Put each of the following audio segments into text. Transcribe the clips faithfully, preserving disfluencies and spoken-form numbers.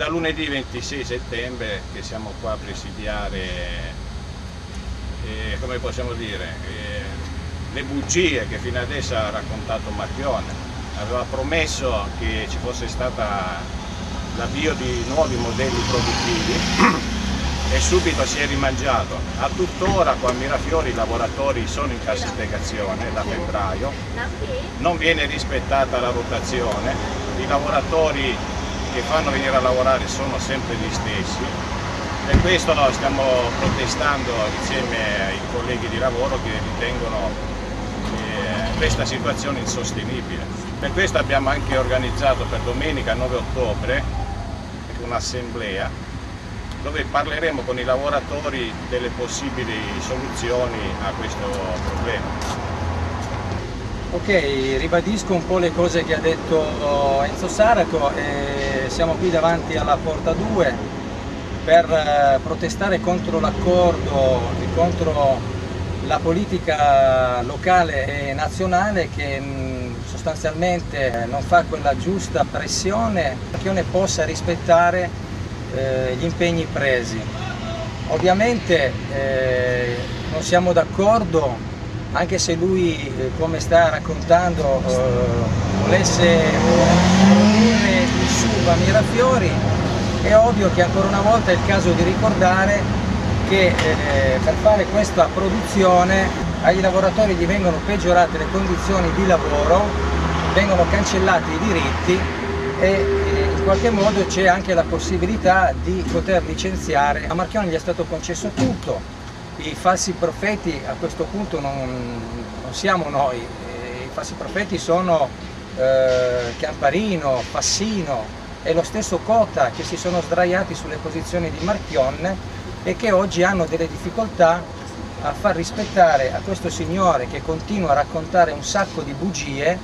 da lunedì ventisei settembre che siamo qua a presidiare, eh, come possiamo dire, eh, le bugie che fino adesso ha raccontato Marchionne. Aveva promesso che ci fosse stata l'avvio di nuovi modelli produttivi e subito si è rimangiato. A tuttora qua a Mirafiori i lavoratori sono in cassa integrazione da febbraio, non viene rispettata la rotazione, i lavoratori che fanno venire a lavorare sono sempre gli stessi e questo no, stiamo protestando insieme ai colleghi di lavoro che ritengono eh, questa situazione insostenibile. Per questo abbiamo anche organizzato per domenica nove ottobre un'assemblea dove parleremo con i lavoratori delle possibili soluzioni a questo problema. Ok, ribadisco un po' le cose che ha detto Enzo Saraco. Eh, siamo qui davanti alla Porta due per eh, protestare contro l'accordo e contro la politica locale e nazionale che mh, sostanzialmente non fa quella giusta pressione perché ne possa rispettare Eh, gli impegni presi. Ovviamente eh, non siamo d'accordo, anche se lui, eh, come sta raccontando, eh, volesse produrre il S U V a Mirafiori. È ovvio che ancora una volta è il caso di ricordare che eh, per fare questa produzione ai lavoratori gli vengono peggiorate le condizioni di lavoro, vengono cancellati i diritti e in qualche modo c'è anche la possibilità di poter licenziare. A Marchionne gli è stato concesso tutto, i falsi profeti a questo punto non, non siamo noi, i falsi profeti sono eh, Camparino, Fassino e lo stesso Cota che si sono sdraiati sulle posizioni di Marchionne e che oggi hanno delle difficoltà a far rispettare a questo signore che continua a raccontare un sacco di bugie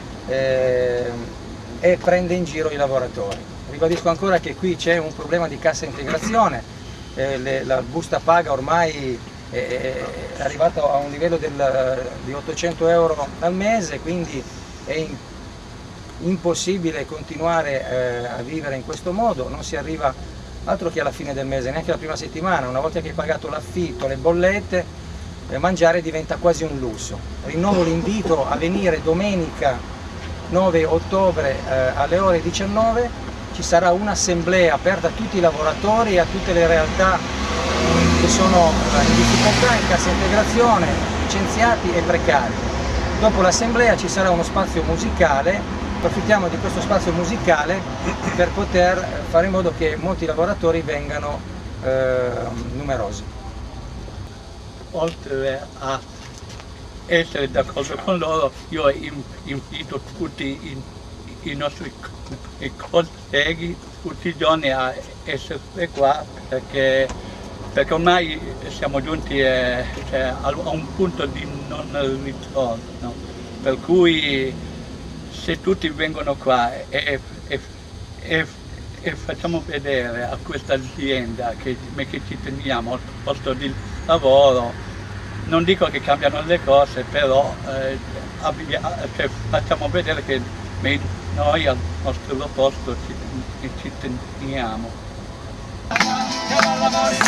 eh, e prende in giro i lavoratori. Ribadisco ancora che qui c'è un problema di cassa integrazione, eh, le, la busta paga ormai è, è arrivata a un livello del, di ottocento euro al mese, quindi è in, impossibile continuare eh, a vivere in questo modo, non si arriva altro che alla fine del mese, neanche la prima settimana, una volta che hai pagato l'affitto, le bollette, eh, mangiare diventa quasi un lusso. Rinnovo l'invito a venire domenica nove ottobre eh, alle ore diciannove, ci sarà un'assemblea aperta a tutti i lavoratori e a tutte le realtà che sono in difficoltà, in cassa integrazione, licenziati e precari. Dopo l'assemblea ci sarà uno spazio musicale, approfittiamo di questo spazio musicale per poter fare in modo che molti lavoratori vengano eh, numerosi. Oltre a essere d'accordo con loro, io invito tutti i, i nostri i colleghi tutti i giorni a essere qua perché, perché ormai siamo giunti eh, cioè, a un punto di non ritorno, no? Per cui se tutti vengono qua e, e, e, e facciamo vedere a questa azienda che, che ci teniamo al posto di lavoro, non dico che cambiano le cose, però eh, abbia, cioè, facciamo vedere che noi al nostro posto ci, ci teniamo.